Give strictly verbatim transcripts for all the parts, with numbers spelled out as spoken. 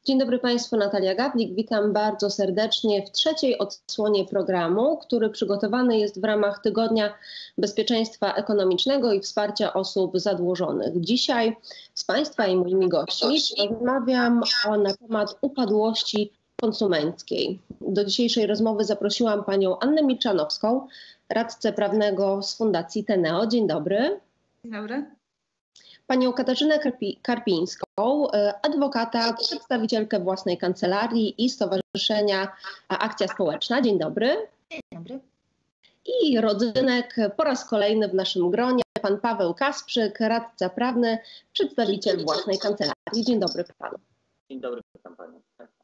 Dzień dobry Państwu, Natalia Gawlik. Witam bardzo serdecznie w trzeciej odsłonie programu, który przygotowany jest w ramach Tygodnia Bezpieczeństwa Ekonomicznego i Wsparcia Osób Zadłużonych. Dzisiaj z Państwa i moimi gośćmi rozmawiam o, na temat upadłości konsumenckiej. Do dzisiejszej rozmowy zaprosiłam panią Annę Milczanowską, radcę prawnego z Fundacji Teneo. Dzień dobry. Dzień dobry. Panią Katarzynę Karpi Karpińską, adwokata, przedstawicielkę własnej kancelarii i Stowarzyszenia Akcja Społeczna. Dzień dobry. Dzień dobry. I rodzynek po raz kolejny w naszym gronie, pan Paweł Kasprzyk, radca prawny, przedstawiciel własnej kancelarii. Dzień dobry panu. Dzień dobry, witam panią.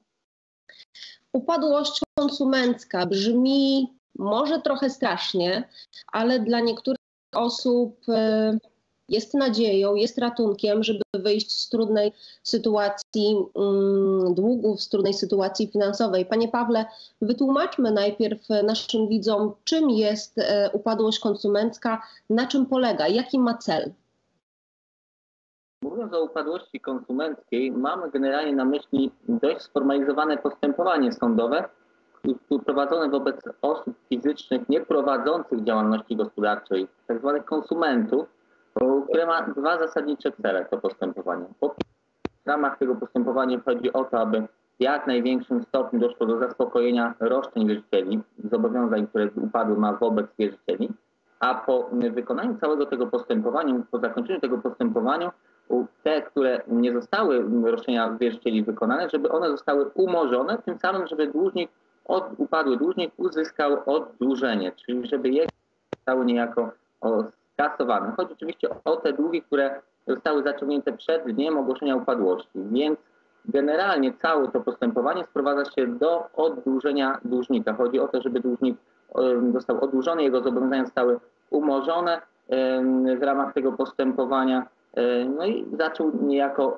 Upadłość konsumencka brzmi może trochę strasznie, ale dla niektórych osób jest nadzieją, jest ratunkiem, żeby wyjść z trudnej sytuacji um, długów, z trudnej sytuacji finansowej. Panie Pawle, wytłumaczmy najpierw naszym widzom, czym jest e, upadłość konsumencka, na czym polega, jaki ma cel. Mówiąc o upadłości konsumenckiej, mamy generalnie na myśli dość sformalizowane postępowanie sądowe prowadzone wobec osób fizycznych nieprowadzących działalności gospodarczej, tzw. konsumentów, które ma dwa zasadnicze cele to postępowanie. Po pierwsze, w ramach tego postępowania chodzi o to, aby w jak największym stopniu doszło do zaspokojenia roszczeń wierzycieli, zobowiązań, które upadły ma wobec wierzycieli, a po wykonaniu całego tego postępowania, po zakończeniu tego postępowania, te, które nie zostały roszczenia wierzycieli wykonane, żeby one zostały umorzone, tym samym, żeby dłużnik, od, upadły dłużnik uzyskał oddłużenie, czyli żeby jego zostały niejako o, skasowane. Chodzi oczywiście o te długi, które zostały zaciągnięte przed dniem ogłoszenia upadłości, więc generalnie całe to postępowanie sprowadza się do oddłużenia dłużnika. Chodzi o to, żeby dłużnik został oddłużony, jego zobowiązania zostały umorzone w ramach tego postępowania, no i zaczął niejako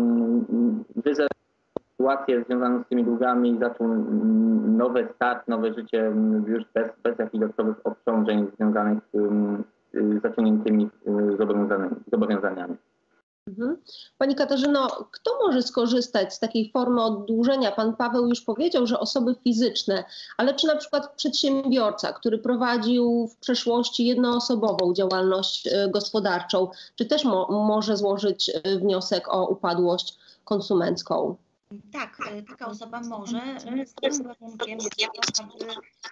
wyzerować sytuację związaną z tymi długami i zaczął nowy start, nowe życie już bez, bez jakichś dodatkowych obciążeń związanych z zaciągniętymi zobowiązaniami. Mhm. Pani Katarzyno, kto może skorzystać z takiej formy oddłużenia? Pan Paweł już powiedział, że osoby fizyczne, ale czy na przykład przedsiębiorca, który prowadził w przeszłości jednoosobową działalność gospodarczą, czy też mo może złożyć wniosek o upadłość konsumencką? Tak, taka osoba może, z tym warunkiem, aby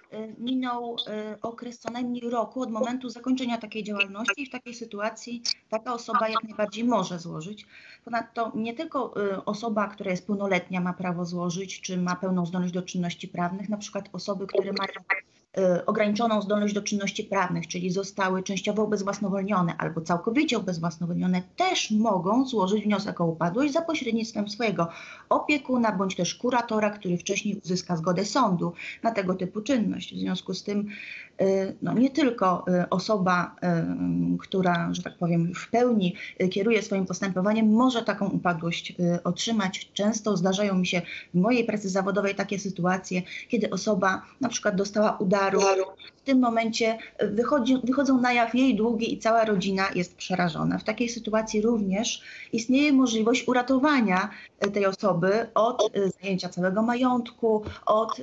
minął okres co najmniej roku od momentu zakończenia takiej działalności i w takiej sytuacji taka osoba jak najbardziej może złożyć. Ponadto nie tylko osoba, która jest pełnoletnia, ma prawo złożyć, czy ma pełną zdolność do czynności prawnych, na przykład osoby, które mają ograniczoną zdolność do czynności prawnych, czyli zostały częściowo ubezwłasnowolnione albo całkowicie ubezwłasnowolnione, też mogą złożyć wniosek o upadłość za pośrednictwem swojego opiekuna bądź też kuratora, który wcześniej uzyska zgodę sądu na tego typu czynność. W związku z tym no, nie tylko osoba, która, że tak powiem, w pełni kieruje swoim postępowaniem, może taką upadłość otrzymać. Często zdarzają mi się w mojej pracy zawodowej takie sytuacje, kiedy osoba na przykład dostała udaru, w tym momencie wychodzi, wychodzą na jaw jej długi i cała rodzina jest przerażona. W takiej sytuacji również istnieje możliwość uratowania tej osoby od zajęcia całego majątku, od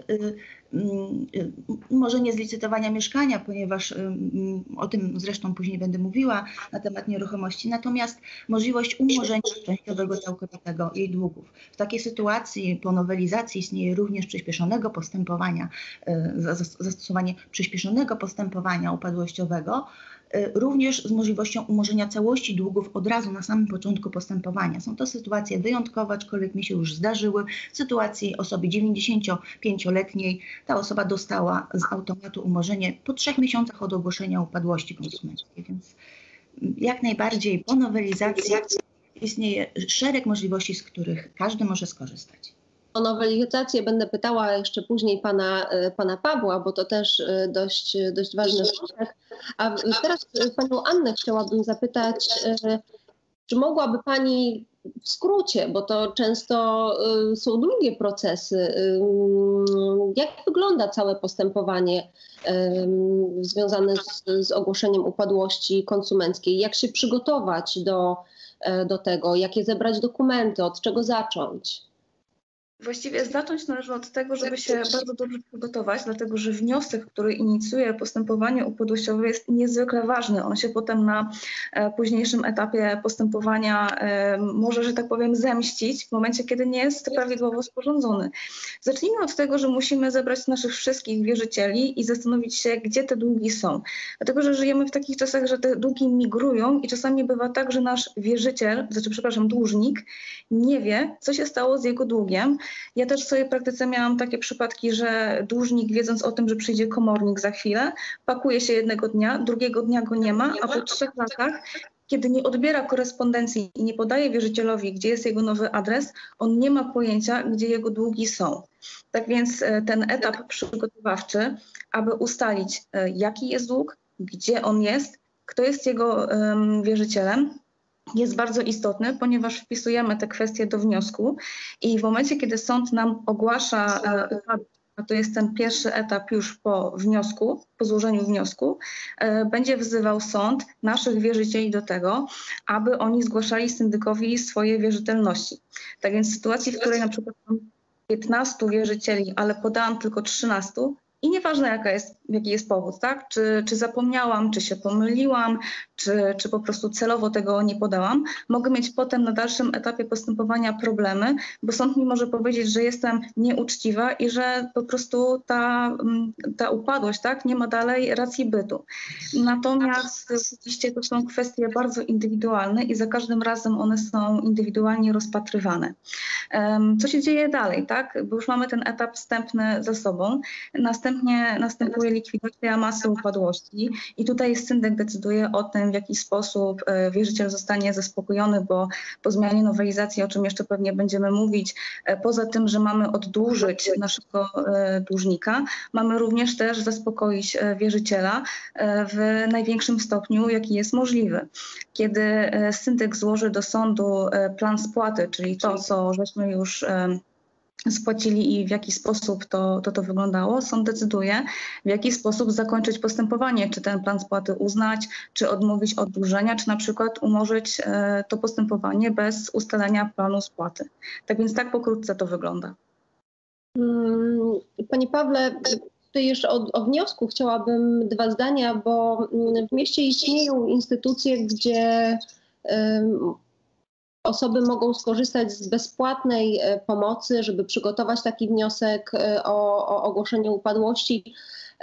może nie zlicytowania mieszkania, ponieważ o tym zresztą później będę mówiła na temat nieruchomości, natomiast możliwość umorzenia częściowego, całkowitego jej długów. W takiej sytuacji po nowelizacji istnieje również przyspieszonego postępowania, zastosowanie przyspieszonego postępowania upadłościowego, również z możliwością umorzenia całości długów od razu na samym początku postępowania. Są to sytuacje wyjątkowe, aczkolwiek mi się już zdarzyły. W sytuacji osoby dziewięćdziesięciopięcioletniej ta osoba dostała z automatu umorzenie po trzech miesiącach od ogłoszenia upadłości konsumenckiej. Więc jak najbardziej po nowelizacji istnieje szereg możliwości, z których każdy może skorzystać. O nowelizację będę pytała jeszcze później pana, pana Pawła, bo to też dość, dość ważny wątek. A teraz panią Annę chciałabym zapytać, czy mogłaby pani w skrócie, bo to często są długie procesy, jak wygląda całe postępowanie związane z, z ogłoszeniem upadłości konsumenckiej? Jak się przygotować do, do tego? Jakie zebrać dokumenty? Od czego zacząć? Właściwie zacząć należy od tego, żeby się bardzo dobrze przygotować, dlatego że wniosek, który inicjuje postępowanie upadłościowe, jest niezwykle ważny. On się potem na późniejszym etapie postępowania może, że tak powiem, zemścić w momencie, kiedy nie jest prawidłowo sporządzony. Zacznijmy od tego, że musimy zebrać naszych wszystkich wierzycieli i zastanowić się, gdzie te długi są. Dlatego, że żyjemy w takich czasach, że te długi migrują i czasami bywa tak, że nasz wierzyciel, znaczy przepraszam, dłużnik nie wie, co się stało z jego długiem. Ja też w swojej praktyce miałam takie przypadki, że dłużnik, wiedząc o tym, że przyjdzie komornik za chwilę, pakuje się jednego dnia, drugiego dnia go nie ma, a po trzech latach, kiedy nie odbiera korespondencji i nie podaje wierzycielowi, gdzie jest jego nowy adres, on nie ma pojęcia, gdzie jego długi są. Tak więc ten etap przygotowawczy, aby ustalić, jaki jest dług, gdzie on jest, kto jest jego um, wierzycielem, jest bardzo istotny, ponieważ wpisujemy te kwestie do wniosku i w momencie, kiedy sąd nam ogłasza upadłość, a to jest ten pierwszy etap już po wniosku, po złożeniu wniosku, będzie wzywał sąd naszych wierzycieli do tego, aby oni zgłaszali syndykowi swoje wierzytelności. Tak więc w sytuacji, w której na przykład mam piętnastu wierzycieli, ale podałam tylko trzynastu, i nieważne jaka jest, jaki jest powód, tak? Czy, czy zapomniałam, czy się pomyliłam, czy, czy po prostu celowo tego nie podałam, mogę mieć potem na dalszym etapie postępowania problemy, bo sąd mi może powiedzieć, że jestem nieuczciwa i że po prostu ta, ta upadłość, tak, nie ma dalej racji bytu. Natomiast oczywiście to są kwestie bardzo indywidualne i za każdym razem one są indywidualnie rozpatrywane. Co się dzieje dalej, tak? Bo już mamy ten etap wstępny za sobą. Następnie następuje likwidacja masy upadłości i tutaj syndyk decyduje o tym, w jaki sposób wierzyciel zostanie zaspokojony, bo po zmianie nowelizacji, o czym jeszcze pewnie będziemy mówić, poza tym, że mamy oddłużyć naszego dłużnika, mamy również też zaspokoić wierzyciela w największym stopniu, jaki jest możliwy. Kiedy syndyk złoży do sądu plan spłaty, czyli to, co żeśmy już spłacili i w jaki sposób to, to, to wyglądało, sąd decyduje, w jaki sposób zakończyć postępowanie, czy ten plan spłaty uznać, czy odmówić oddłużenia, czy na przykład umorzyć e, to postępowanie bez ustalenia planu spłaty. Tak więc tak pokrótce to wygląda. Panie Pawle, tutaj jeszcze o, o wniosku chciałabym dwa zdania, bo w mieście istnieją instytucje, gdzie um, osoby mogą skorzystać z bezpłatnej pomocy, żeby przygotować taki wniosek o, o ogłoszenie upadłości.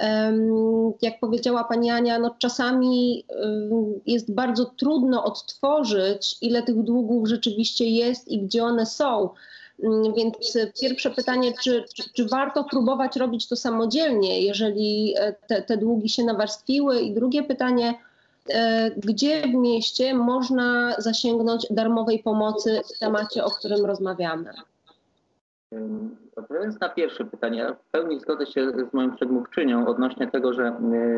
Jak powiedziała pani Ania, no czasami jest bardzo trudno odtworzyć, ile tych długów rzeczywiście jest i gdzie one są. Więc pierwsze pytanie, czy, czy, czy warto próbować robić to samodzielnie, jeżeli te, te długi się nawarstwiły? I drugie pytanie, gdzie w mieście można zasięgnąć darmowej pomocy w temacie, o którym rozmawiamy? Odpowiadając na pierwsze pytanie, ja w pełni zgodzę się z moją przedmówczynią odnośnie tego, że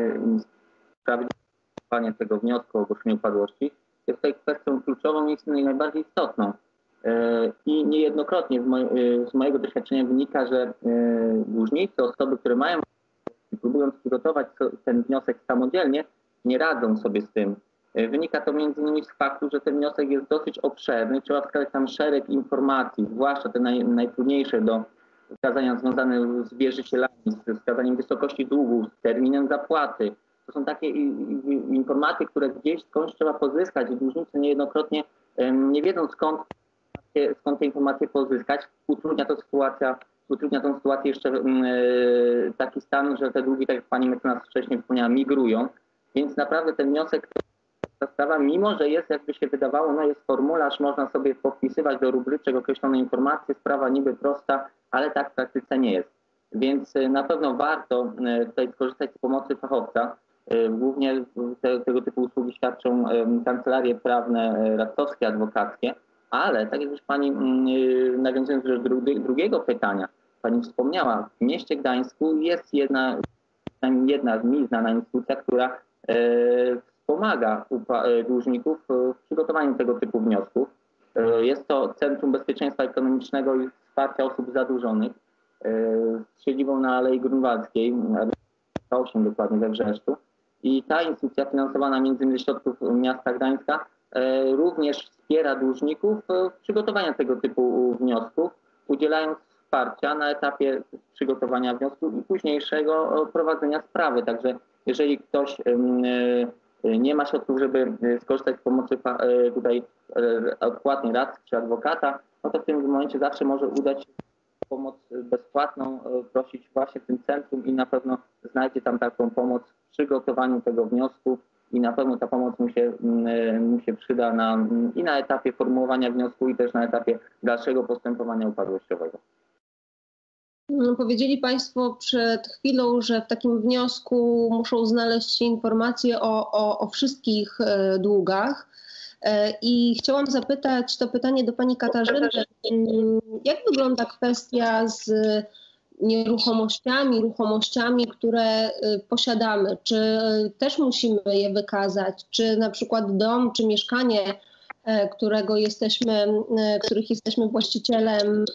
prawidłowe tego wniosku o ogłoszenie upadłości jest tutaj kwestią kluczową i najbardziej istotną. I niejednokrotnie z, moj, z mojego doświadczenia wynika, że dłużnicy, osoby, które mają, próbując przygotować ten wniosek samodzielnie, nie radzą sobie z tym. Wynika to między innymi z faktu, że ten wniosek jest dosyć obszerny. Trzeba wskazać tam szereg informacji, zwłaszcza te naj, najtrudniejsze do wskazania związane z wierzycielami, z wskazaniem wysokości długu, z terminem zapłaty. To są takie informacje, które gdzieś skądś trzeba pozyskać i dłużnicy niejednokrotnie nie wiedzą skąd, skąd te informacje pozyskać. Utrudnia to sytuacja, utrudnia tę sytuację jeszcze taki stan, że te długi, tak jak pani mecenas wcześniej wspomniała, migrują. Więc naprawdę ten wniosek, ta sprawa, mimo że jest, jakby się wydawało, no jest formularz, można sobie podpisywać do rubryczek określone informacje, sprawa niby prosta, ale tak w praktyce nie jest. Więc na pewno warto tutaj skorzystać z pomocy fachowca. Głównie te, tego typu usługi świadczą kancelarie prawne, radcowskie, adwokackie, ale tak jak już pani, nawiązując do drugiego pytania, pani wspomniała, w mieście Gdańsku jest jedna, jedna z mi znana instytucja, która wspomaga dłużników w przygotowaniu tego typu wniosków. Jest to Centrum Bezpieczeństwa Ekonomicznego i Wsparcia Osób Zadłużonych z siedzibą na Alei Grunwaldzkiej, osiem dokładnie we Wrzeszczu. I ta instytucja finansowana między innymi ze środków miasta Gdańska również wspiera dłużników w przygotowaniu tego typu wniosków, udzielając wsparcia na etapie przygotowania wniosku i późniejszego prowadzenia sprawy. Także jeżeli ktoś nie ma środków, żeby skorzystać z pomocy tutaj odpłatnej radcy czy adwokata, no to w tym momencie zawsze może udać się pomoc bezpłatną, prosić właśnie w tym centrum i na pewno znajdzie tam taką pomoc w przygotowaniu tego wniosku i na pewno ta pomoc mu się, mu się przyda na, i na etapie formułowania wniosku i też na etapie dalszego postępowania upadłościowego. Powiedzieli Państwo przed chwilą, że w takim wniosku muszą znaleźć się informacje o, o, o wszystkich długach. I chciałam zapytać to pytanie do Pani Katarzyny. Jak wygląda kwestia z nieruchomościami, ruchomościami, które posiadamy? Czy też musimy je wykazać? Czy na przykład dom, czy mieszkanie, którego jesteśmy, których jesteśmy właścicielem,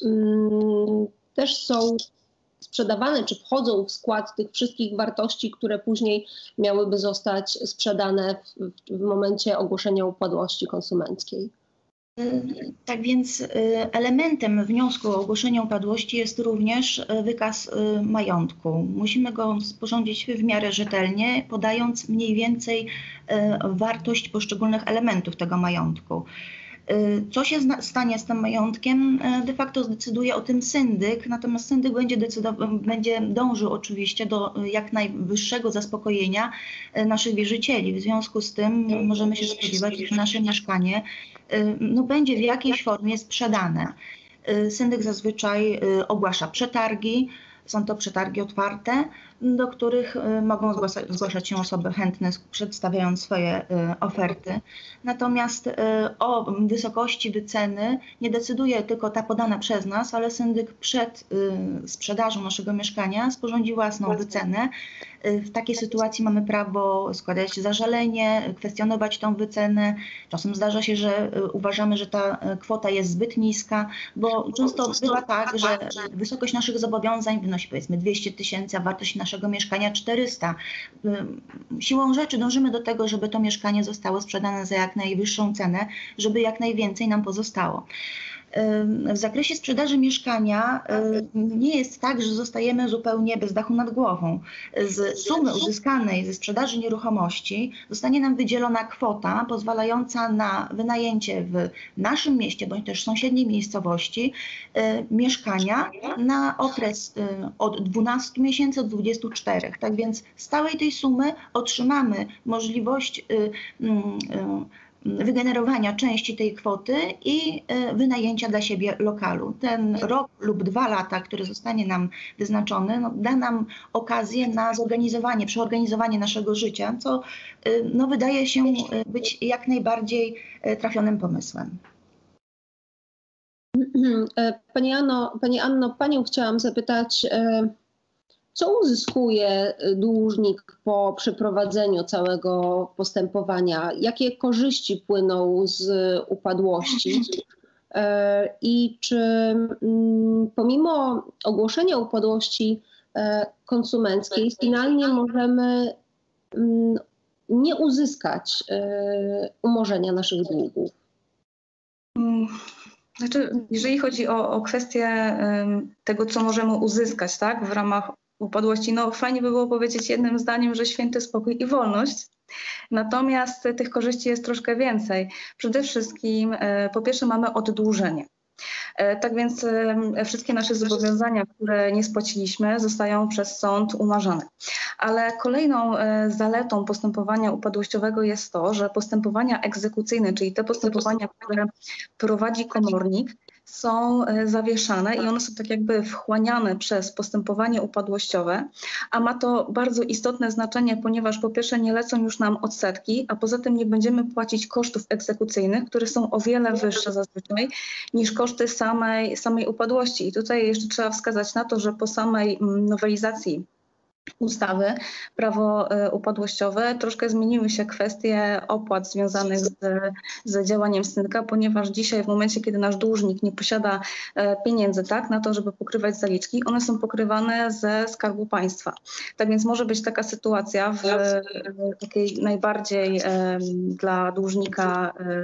też są sprzedawane, czy wchodzą w skład tych wszystkich wartości, które później miałyby zostać sprzedane w, w momencie ogłoszenia upadłości konsumenckiej? Tak więc elementem wniosku o ogłoszenie upadłości jest również wykaz majątku. Musimy go sporządzić w miarę rzetelnie, podając mniej więcej wartość poszczególnych elementów tego majątku. Co się stanie z tym majątkiem, de facto zdecyduje o tym syndyk, natomiast syndyk będzie, będzie dążył oczywiście do jak najwyższego zaspokojenia naszych wierzycieli. W związku z tym możemy się spodziewać, że nasze mieszkanie no, będzie w jakiejś formie sprzedane. Syndyk zazwyczaj ogłasza przetargi. Są to przetargi otwarte, do których mogą zgłaszać, zgłaszać się osoby chętne, przedstawiając swoje oferty. Natomiast o wysokości wyceny nie decyduje tylko ta podana przez nas, ale syndyk przed sprzedażą naszego mieszkania sporządzi własną wycenę. W takiej sytuacji mamy prawo składać zażalenie, kwestionować tą wycenę. Czasem zdarza się, że uważamy, że ta kwota jest zbyt niska, bo często bywa tak, że wysokość naszych zobowiązań wynosi powiedzmy dwieście tysięcy, a wartość naszego mieszkania czterysta. Siłą rzeczy dążymy do tego, żeby to mieszkanie zostało sprzedane za jak najwyższą cenę, żeby jak najwięcej nam pozostało. W zakresie sprzedaży mieszkania nie jest tak, że zostajemy zupełnie bez dachu nad głową. Z sumy uzyskanej ze sprzedaży nieruchomości zostanie nam wydzielona kwota pozwalająca na wynajęcie w naszym mieście bądź też sąsiedniej miejscowości mieszkania na okres od dwunastu miesięcy do dwudziestu czterech. Tak więc z całej tej sumy otrzymamy możliwość wygenerowania części tej kwoty i wynajęcia dla siebie lokalu. Ten rok lub dwa lata, który zostanie nam wyznaczony, no, da nam okazję na zorganizowanie, przeorganizowanie naszego życia, co no, wydaje się być jak najbardziej trafionym pomysłem. Pani Anno, Pani Anno, Panią chciałam zapytać, co uzyskuje dłużnik po przeprowadzeniu całego postępowania? Jakie korzyści płyną z upadłości? I czy pomimo ogłoszenia upadłości konsumenckiej finalnie możemy nie uzyskać umorzenia naszych długów? Znaczy, jeżeli chodzi o, o kwestię tego, co możemy uzyskać, tak, w ramach upadłości, no fajnie by było powiedzieć jednym zdaniem, że święty spokój i wolność. Natomiast tych korzyści jest troszkę więcej. Przede wszystkim po pierwsze mamy oddłużenie. Tak więc wszystkie nasze zobowiązania, które nie spłaciliśmy, zostają przez sąd umarzane. Ale kolejną zaletą postępowania upadłościowego jest to, że postępowania egzekucyjne, czyli te postępowania, które prowadzi komornik, są zawieszane i one są tak jakby wchłaniane przez postępowanie upadłościowe, a ma to bardzo istotne znaczenie, ponieważ po pierwsze nie lecą już nam odsetki, a poza tym nie będziemy płacić kosztów egzekucyjnych, które są o wiele wyższe zazwyczaj niż koszty samej, samej upadłości. I tutaj jeszcze trzeba wskazać na to, że po samej nowelizacji ustawy prawo upadłościowe troszkę zmieniły się kwestie opłat związanych z, z działaniem syndyka, ponieważ dzisiaj w momencie, kiedy nasz dłużnik nie posiada pieniędzy tak, na to, żeby pokrywać zaliczki, one są pokrywane ze Skarbu Państwa. Tak więc może być taka sytuacja w takiej najbardziej dla dłużnika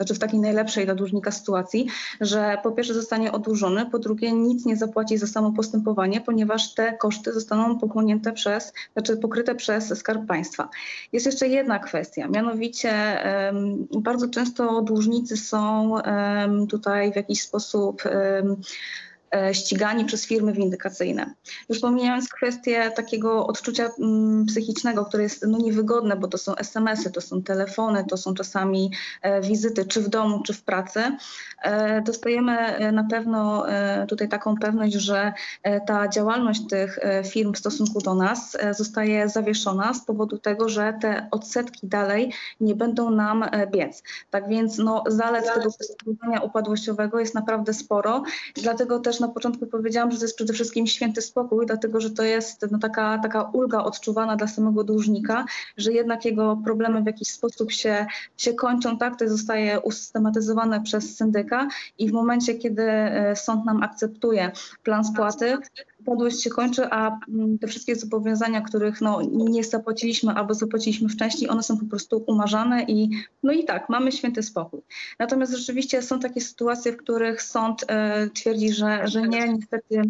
znaczy w takiej najlepszej dla dłużnika sytuacji, że po pierwsze zostanie oddłużony, po drugie nic nie zapłaci za samo postępowanie, ponieważ te koszty zostaną pochłonięte przez, znaczy pokryte przez Skarb Państwa. Jest jeszcze jedna kwestia, mianowicie um, bardzo często dłużnicy są um, tutaj w jakiś sposób um, ścigani przez firmy windykacyjne. Już pomijając kwestię takiego odczucia mm, psychicznego, które jest no, niewygodne, bo to są es em esy, to są telefony, to są czasami e, wizyty czy w domu, czy w pracy, e, dostajemy na pewno e, tutaj taką pewność, że e, ta działalność tych e, firm w stosunku do nas e, zostaje zawieszona z powodu tego, że te odsetki dalej nie będą nam e, biec. Tak więc no, zalet tego postępowania upadłościowego jest naprawdę sporo, dlatego też na początku powiedziałam, że to jest przede wszystkim święty spokój, dlatego że to jest no, taka, taka ulga odczuwana dla samego dłużnika, że jednak jego problemy w jakiś sposób się, się kończą, tak, to zostaje usystematyzowane przez syndyka i w momencie, kiedy sąd nam akceptuje plan spłaty, upadłość się kończy, a te wszystkie zobowiązania, których no, nie zapłaciliśmy albo zapłaciliśmy wcześniej, one są po prostu umarzane i no i tak, mamy święty spokój. Natomiast rzeczywiście są takie sytuacje, w których sąd e, twierdzi, że, że nie, niestety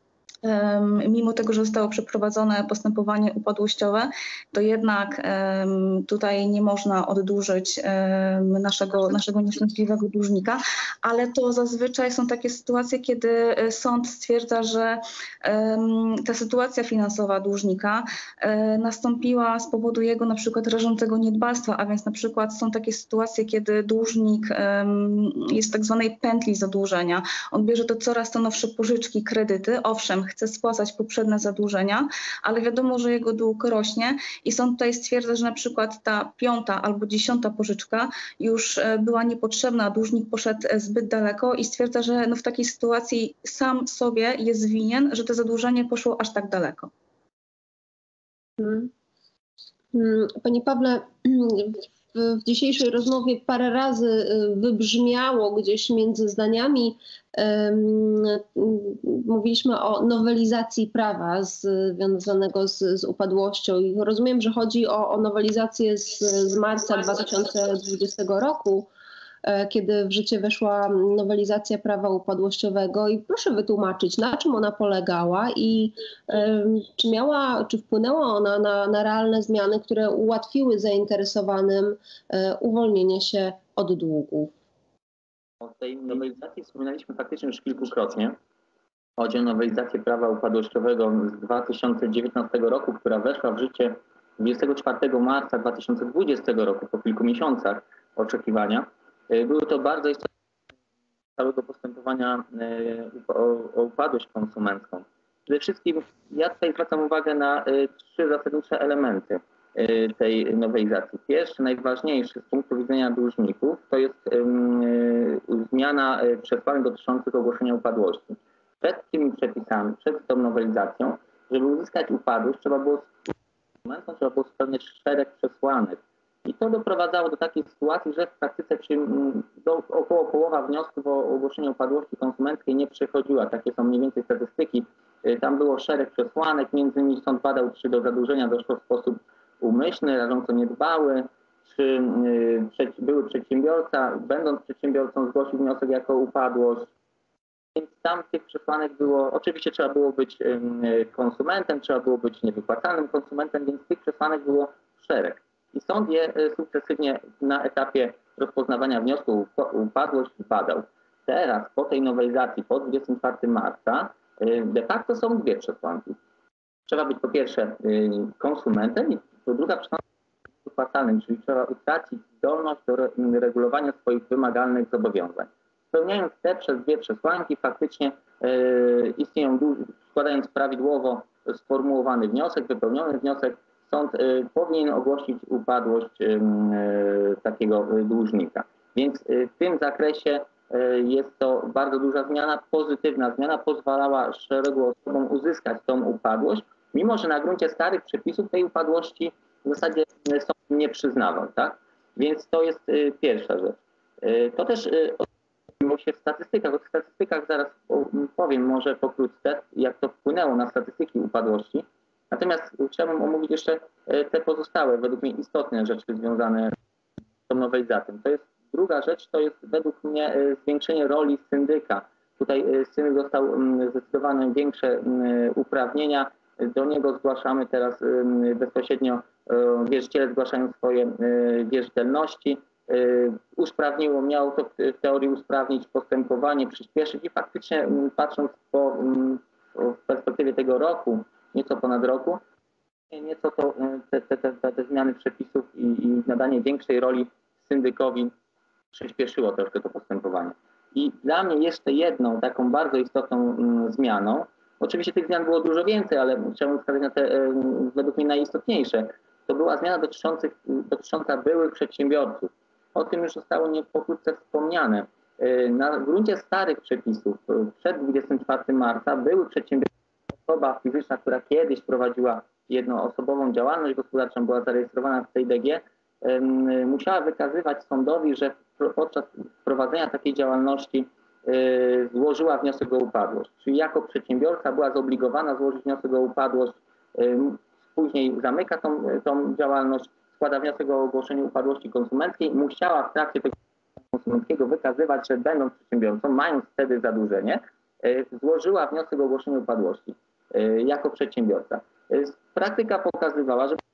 mimo tego, że zostało przeprowadzone postępowanie upadłościowe, to jednak tutaj nie można oddłużyć naszego, naszego nieszczęśliwego dłużnika, ale to zazwyczaj są takie sytuacje, kiedy sąd stwierdza, że ta sytuacja finansowa dłużnika nastąpiła z powodu jego na przykład rażącego niedbalstwa, a więc na przykład są takie sytuacje, kiedy dłużnik jest w tak zwanej pętli zadłużenia. On bierze to coraz to nowsze pożyczki, kredyty, owszem, chce spłacać poprzednie zadłużenia, ale wiadomo, że jego dług rośnie i sąd tutaj stwierdza, że na przykład ta piąta albo dziesiąta pożyczka już była niepotrzebna, dłużnik poszedł zbyt daleko i stwierdza, że no w takiej sytuacji sam sobie jest winien, że to zadłużenie poszło aż tak daleko. Panie Pawle, w dzisiejszej rozmowie parę razy wybrzmiało gdzieś między zdaniami, mówiliśmy o nowelizacji prawa związanego z, z upadłością i rozumiem, że chodzi o, o nowelizację z, z marca dwa tysiące dwudziestego roku, kiedy w życie weszła nowelizacja prawa upadłościowego i proszę wytłumaczyć, na czym ona polegała i czy miała, czy wpłynęła ona na, na realne zmiany, które ułatwiły zainteresowanym uwolnienie się od długów. O tej nowelizacji wspominaliśmy faktycznie już kilkukrotnie. Chodzi o nowelizację prawa upadłościowego z dwa tysiące dziewiętnastego roku, która weszła w życie dwudziestego czwartego marca dwa tysiące dwudziestego roku, po kilku miesiącach oczekiwania. Były to bardzo istotne całego postępowania o upadłość konsumencką. Przede wszystkim ja tutaj zwracam uwagę na trzy zasadnicze elementy tej nowelizacji. Pierwszy, najważniejszy z punktu widzenia dłużników, to jest zmiana przesłanek dotyczących ogłoszenia upadłości. Przed tymi przepisami, przed tą nowelizacją, żeby uzyskać upadłość, trzeba było, trzeba było spełnić szereg przesłanek. I to doprowadzało do takiej sytuacji, że w praktyce przy, do, około połowa wniosków o ogłoszenie upadłości konsumenckiej nie przechodziła. Takie są mniej więcej statystyki. Tam było szereg przesłanek, między innymi sąd badał, czy do zadłużenia doszło w sposób umyślny, rażąco niedbały, czy y, były przedsiębiorca, będąc przedsiębiorcą, zgłosił wniosek jako upadłość. Więc tam tych przesłanek było, oczywiście trzeba było być y, konsumentem, trzeba było być niewypłacalnym konsumentem, więc tych przesłanek było szereg. I sąd je sukcesywnie na etapie rozpoznawania wniosku o upadłość badał. Teraz po tej nowelizacji, po dwudziestego czwartego marca, de facto są dwie przesłanki. Trzeba być po pierwsze konsumentem i po druga przesłanka wypłacalnym, czyli trzeba utracić zdolność do regulowania swoich wymagalnych zobowiązań. Spełniając te przez dwie przesłanki, faktycznie istnieją, składając prawidłowo sformułowany wniosek, wypełniony wniosek, sąd y, powinien ogłosić upadłość y, y, takiego dłużnika. Więc y, w tym zakresie y, jest to bardzo duża zmiana, pozytywna zmiana, pozwalała szeregu osobom uzyskać tą upadłość, mimo że na gruncie starych przepisów tej upadłości w zasadzie sąd nie przyznawał. Tak? Więc to jest y, pierwsza rzecz. Y, to też y, odbyło się w statystykach. O tych statystykach zaraz powiem może pokrótce, jak to wpłynęło na statystyki upadłości. Natomiast chciałbym omówić jeszcze te pozostałe, według mnie istotne rzeczy związane z tą nowelizacją. To jest Druga rzecz to jest według mnie zwiększenie roli syndyka. Tutaj syndyk dostał zdecydowanie większe uprawnienia. Do niego zgłaszamy teraz bezpośrednio, wierzyciele zgłaszają swoje wierzytelności. Usprawniło, miało to w teorii usprawnić postępowanie, przyspieszyć i faktycznie patrząc po, w perspektywie tego roku, nieco ponad roku, nieco to te, te, te, te zmiany przepisów i, i nadanie większej roli syndykowi przyspieszyło troszkę to postępowanie. I dla mnie jeszcze jedną taką bardzo istotną zmianą, oczywiście tych zmian było dużo więcej, ale chciałbym wskazać na te według mnie najistotniejsze, to była zmiana dotyczących, dotycząca byłych przedsiębiorców. O tym już zostało nie pokrótce wspomniane. Na gruncie starych przepisów przed dwudziestego czwartego marca były przedsiębiorcy, osoba fizyczna, która kiedyś prowadziła jednoosobową działalność gospodarczą, była zarejestrowana w T I D G, musiała wykazywać sądowi, że podczas prowadzenia takiej działalności złożyła wniosek o upadłość. Czyli jako przedsiębiorca była zobligowana złożyć wniosek o upadłość, później zamyka tą, tą działalność, składa wniosek o ogłoszenie upadłości konsumenckiej, musiała w trakcie tego konsumenckiego wykazywać, że będąc przedsiębiorcą, mając wtedy zadłużenie, złożyła wniosek o ogłoszenie upadłości jako przedsiębiorca. Praktyka pokazywała, że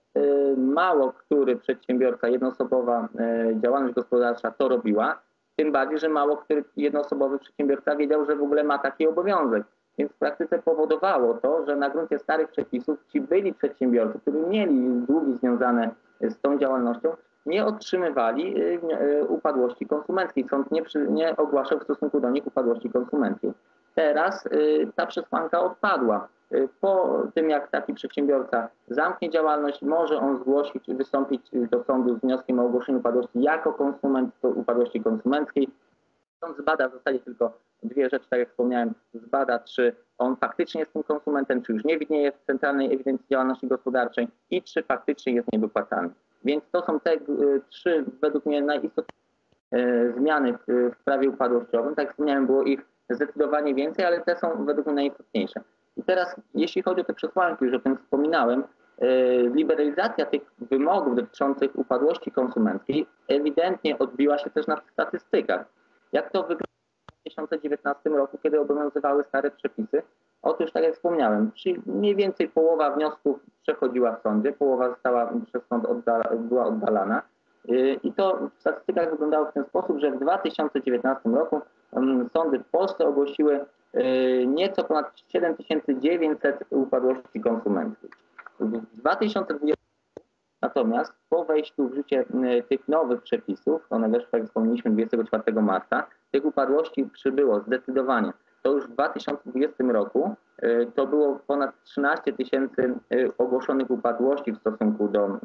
mało który przedsiębiorca, jednoosobowa działalność gospodarcza to robiła, tym bardziej, że mało który jednoosobowy przedsiębiorca wiedział, że w ogóle ma taki obowiązek. Więc w praktyce powodowało to, że na gruncie starych przepisów ci byli przedsiębiorcy, którzy mieli długi związane z tą działalnością, nie otrzymywali upadłości konsumenckiej. Sąd nie, przy, nie ogłaszał w stosunku do nich upadłości konsumenckiej. Teraz ta przesłanka odpadła. Po tym, jak taki przedsiębiorca zamknie działalność, może on zgłosić, wystąpić do sądu z wnioskiem o ogłoszenie upadłości jako konsument do upadłości konsumenckiej. Sąd zbada w zasadzie tylko dwie rzeczy, tak jak wspomniałem, zbada, czy on faktycznie jest tym konsumentem, czy już nie widnieje w Centralnej Ewidencji Działalności Gospodarczej i czy faktycznie jest niewypłacany. Więc to są te trzy według mnie najistotniejsze zmiany w prawie upadłościowym. Tak jak wspomniałem, było ich zdecydowanie więcej, ale te są według mnie najistotniejsze. I teraz, jeśli chodzi o te przesłanki, już o tym wspominałem, liberalizacja tych wymogów dotyczących upadłości konsumenckiej ewidentnie odbiła się też na statystykach. Jak to wygląda w dwa tysiące dziewiętnastym roku, kiedy obowiązywały stare przepisy? Otóż, tak jak wspomniałem, czyli mniej więcej połowa wniosków przechodziła w sądzie, połowa została przez sąd oddala, była oddalana. I to w statystykach wyglądało w ten sposób, że w dwa tysiące dziewiętnastym roku sądy w Polsce ogłosiły nieco ponad siedem tysięcy dziewięćset upadłości konsumenckich. W dwa tysiące dwudziestym natomiast po wejściu w życie tych nowych przepisów, one weszły, jak wspomnieliśmy, dwudziestego czwartego marca, tych upadłości przybyło zdecydowanie. To już w dwa tysiące dwudziestym roku to było ponad trzynaście tysięcy ogłoszonych upadłości w stosunku do,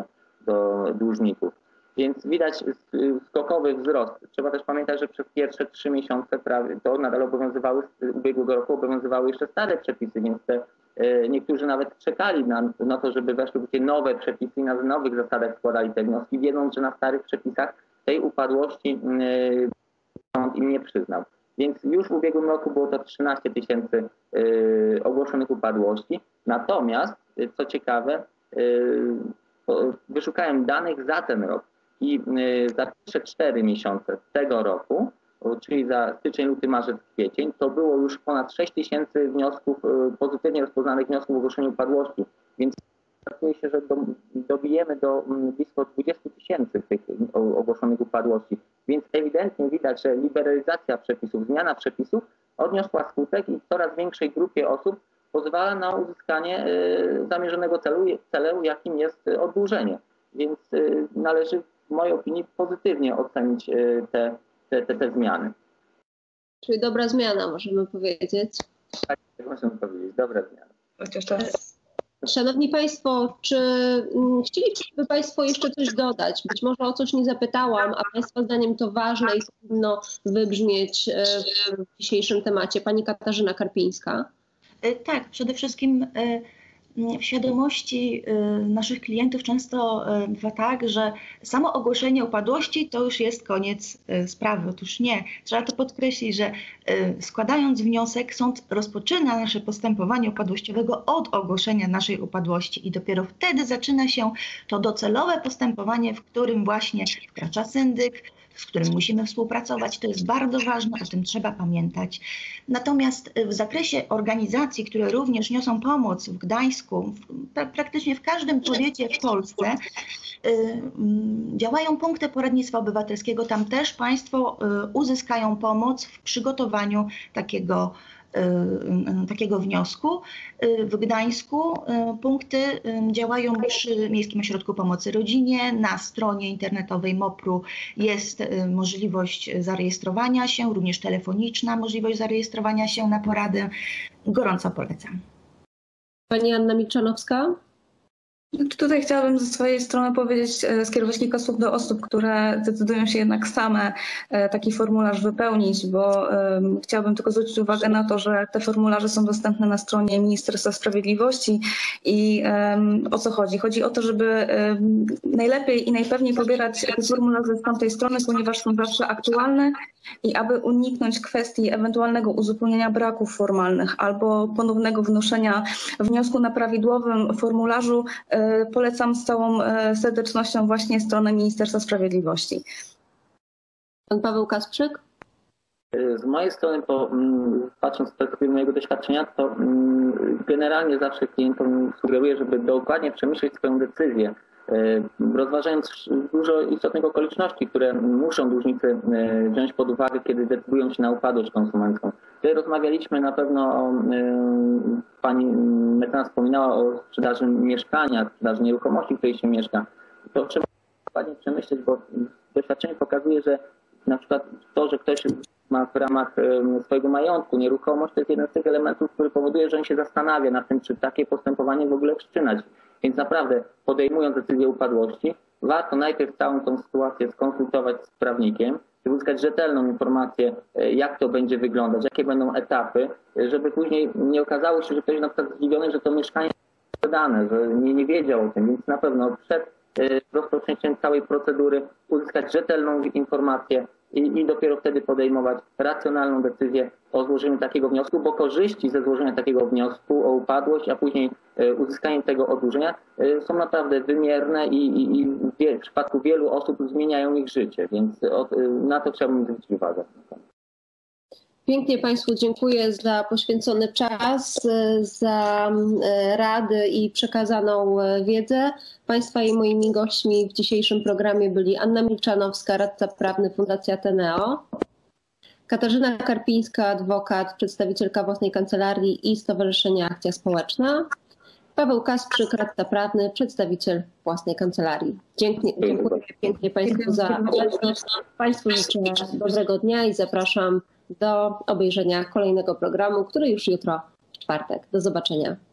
do dłużników. Więc widać skokowy wzrost. Trzeba też pamiętać, że przez pierwsze trzy miesiące prawie to nadal obowiązywały, z ubiegłego roku obowiązywały jeszcze stare przepisy, więc te, niektórzy nawet czekali na, na to, żeby weszły w te nowe przepisy i na nowych zasadach składali te wnioski, wiedząc, że na starych przepisach tej upadłości sąd im nie przyznał. Więc już w ubiegłym roku było to trzynaście tysięcy ogłoszonych upadłości. Natomiast, co ciekawe, wyszukałem danych za ten rok i za pierwsze cztery miesiące tego roku, czyli za styczeń, luty, marzec, kwiecień, to było już ponad sześć tysięcy wniosków, pozytywnie rozpoznanych wniosków o ogłoszenie upadłości. Więc szacuje się, że do, dobijemy do blisko dwudziestu tysięcy tych ogłoszonych upadłości. Więc ewidentnie widać, że liberalizacja przepisów, zmiana przepisów odniosła skutek i w coraz większej grupie osób pozwala na uzyskanie zamierzonego celu, celu jakim jest oddłużenie. Więc należy w mojej opinii pozytywnie ocenić te, te, te, te zmiany. Czyli dobra zmiana, możemy powiedzieć. Tak, możemy powiedzieć, dobra zmiana. Chociaż czas. Szanowni Państwo, czy chcieliby Państwo jeszcze coś dodać? Być może o coś nie zapytałam, a Państwa zdaniem to ważne i powinno wybrzmieć w dzisiejszym temacie. Pani Katarzyna Karpińska. Tak, przede wszystkim w świadomości naszych klientów często bywa tak, że samo ogłoszenie upadłości to już jest koniec sprawy. Otóż nie. Trzeba to podkreślić, że składając wniosek, sąd rozpoczyna nasze postępowanie upadłościowego od ogłoszenia naszej upadłości i dopiero wtedy zaczyna się to docelowe postępowanie, w którym właśnie wkracza syndyk, z którym musimy współpracować. To jest bardzo ważne, o tym trzeba pamiętać. Natomiast w zakresie organizacji, które również niosą pomoc w Gdańsku, w, praktycznie w każdym powiecie w Polsce, działają punkty poradnictwa obywatelskiego. Tam też Państwo uzyskają pomoc w przygotowaniu takiego, takiego wniosku. W Gdańsku punkty działają przy Miejskim Ośrodku Pomocy Rodzinie. Na stronie internetowej mopru jest możliwość zarejestrowania się, również telefoniczna możliwość zarejestrowania się na poradę. Gorąco polecam. Pani Anna Milczanowska? Tutaj chciałabym ze swojej strony powiedzieć, skierować kilka słów do osób, które decydują się jednak same taki formularz wypełnić, bo um, chciałabym tylko zwrócić uwagę na to, że te formularze są dostępne na stronie Ministerstwa Sprawiedliwości i um, o co chodzi? Chodzi o to, żeby um, najlepiej i najpewniej pobierać te formularze z tamtej strony, ponieważ są zawsze aktualne i aby uniknąć kwestii ewentualnego uzupełnienia braków formalnych albo ponownego wnoszenia wniosku na prawidłowym formularzu, polecam z całą serdecznością właśnie stronę Ministerstwa Sprawiedliwości. Pan Paweł Kasprzyk? Z mojej strony, po, patrząc z perspektywy mojego doświadczenia, to generalnie zawsze klientom sugeruję, żeby dokładnie przemyśleć swoją decyzję, rozważając dużo istotnych okoliczności, które muszą dłużnicy wziąć pod uwagę, kiedy decydują się na upadłość konsumencką. Tutaj rozmawialiśmy na pewno o, pani mecenas wspominała o sprzedaży mieszkania, sprzedaży nieruchomości, w której się mieszka. To trzeba dokładnie przemyśleć, bo doświadczenie pokazuje, że na przykład to, że ktoś ma w ramach swojego majątku nieruchomość, to jest jeden z tych elementów, który powoduje, że on się zastanawia nad tym, czy takie postępowanie w ogóle wszczynać. Więc naprawdę, podejmując decyzję upadłości, warto najpierw całą tą sytuację skonsultować z prawnikiem, uzyskać rzetelną informację, jak to będzie wyglądać, jakie będą etapy, żeby później nie okazało się, że ktoś na przykład zdziwiony, że to mieszkanie jest sprzedane, że nie, nie wiedział o tym. Więc na pewno przed rozpoczęciem całej procedury uzyskać rzetelną informację i, i dopiero wtedy podejmować racjonalną decyzję o złożeniu takiego wniosku, bo korzyści ze złożenia takiego wniosku o upadłość, a później uzyskanie tego oddłużenia są naprawdę wymierne i, i, i w przypadku wielu osób zmieniają ich życie, więc od, na to chciałbym zwrócić uwagę. Pięknie Państwu dziękuję za poświęcony czas, za rady i przekazaną wiedzę. Państwa i moimi gośćmi w dzisiejszym programie byli Anna Milczanowska, radca prawny Fundacja Teneo, Katarzyna Karpińska, adwokat, przedstawicielka własnej kancelarii i Stowarzyszenia Akcja Społeczna, Paweł Kasprzyk, radca prawny, przedstawiciel własnej kancelarii. Dziękuję, dziękuję pięknie Państwu za obecność. Państwu życzę dobrego dnia i zapraszam do obejrzenia kolejnego programu, który już jutro w czwartek. Do zobaczenia.